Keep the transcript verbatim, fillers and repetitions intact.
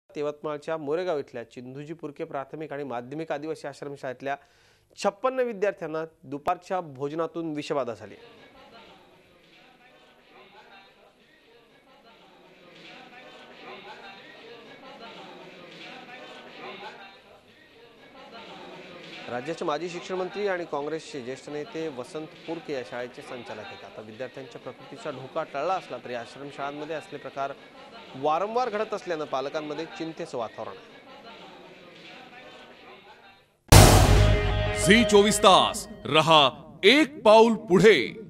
यवतमाळच्या मोरेगाव इथल्या चिंधुजी पुरके प्राथमिक आणि माध्यमिक आदिवासी आश्रमशाळेतल्या छप्पन्न विद्यार्थ्यांना दुपारच्या भोजनातून विषबाधा झाली। राज्याचे माजी शिक्षण मंत्री आणि काँग्रेसचे ज्येष्ठ नेते वसंत पुरके या शाळेचे संचालक आहेत। आता विद्यार्थ्यांच्या प्रकृतीचा धोका टळला असला तरी आश्रमशाळांमध्ये असले प्रकार वारंवार घडत असल्याने पालकांमध्ये चिंतेचं वातावरण आहे। झी चोवीस तास रहा एक पाऊल पुढे।